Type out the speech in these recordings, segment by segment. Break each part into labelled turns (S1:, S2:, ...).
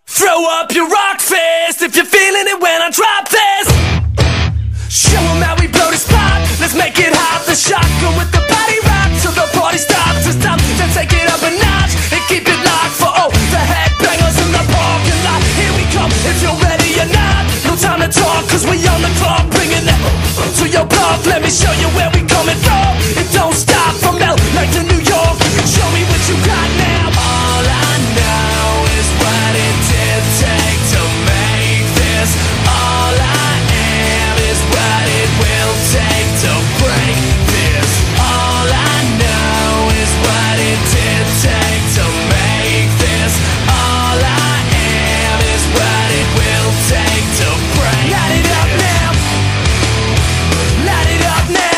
S1: Throw up your rock fist if you're feeling it when I drop this. Show 'em how we blow this spot. Let's make it hot. The shotgun with the body rock till the party stops. It's time to take it up a notch and keep it locked for all the headbangers in the parking lot. Here we come, if you're ready or not. No time to talk, cause we on the clock. Bringing it to your block. Let me show you where we coming from. It don't stop from LA to New York. Show me what you got now. All I know is what it did take to make this. All I am is what it will take to break this. All I know is what it did take to make this. All I am is what it will take to break. Light it up now. Light it up now.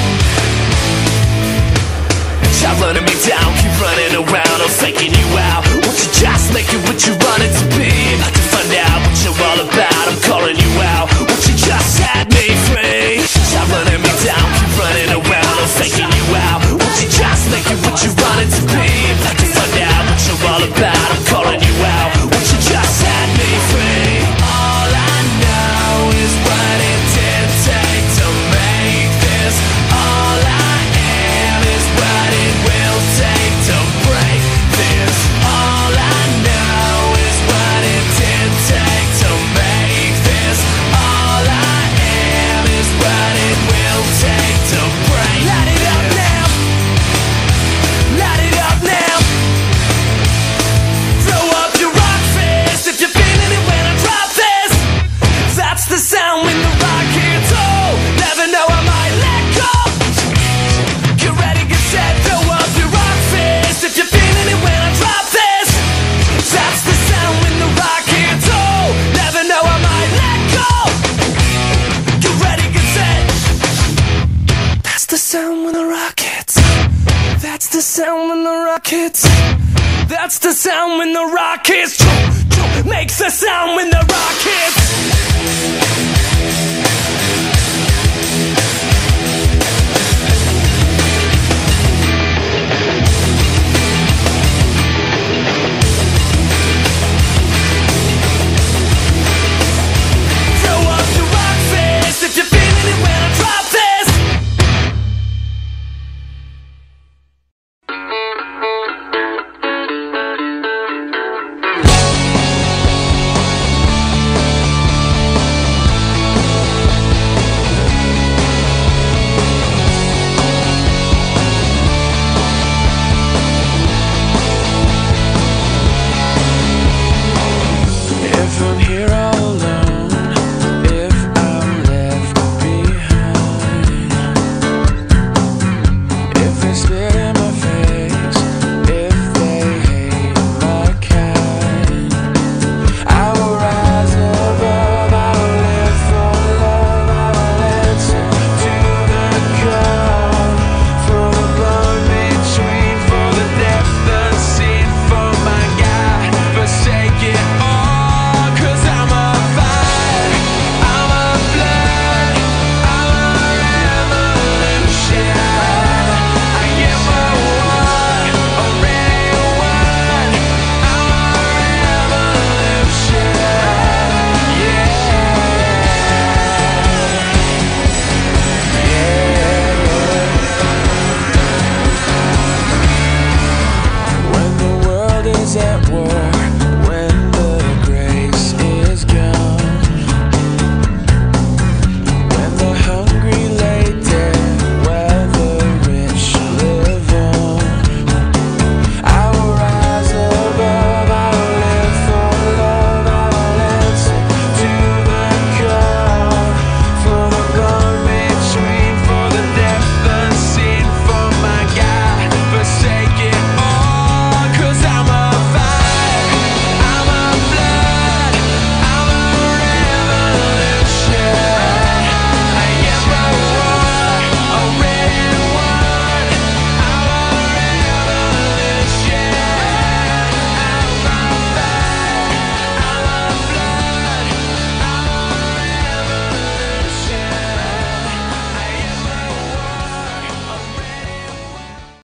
S1: Stop running me down, keep running around, I'm faking you out. Won't you just make it what you want it to be? About to find out what you're all about, I'm calling you out. Won't you just set me free? Stop running me down, keep running around, I'm faking you out. Won't you just make it what you want it to be? About to find out what you're all about, I'm calling you out. Won't you just set me free? All I know is what it did take to make this. All I am is what it will take to break this. All I know is what it did take to make this. All I am is what it will take to break. Light it up now. Light it up now. Throw up your rock fist if you're feeling it when I drop this. That's the sound when the rock hits. Oh, never know I might let go. Get ready, get set, throw up your rock fist if you're feeling it when I drop this. That's the sound when the rock hits. Oh, never know I might let go. Get ready, get set. That's the sound when the rock hits. That's the sound when the rock hits. That's the sound when the rock hits. Makes the sound when the rock hits.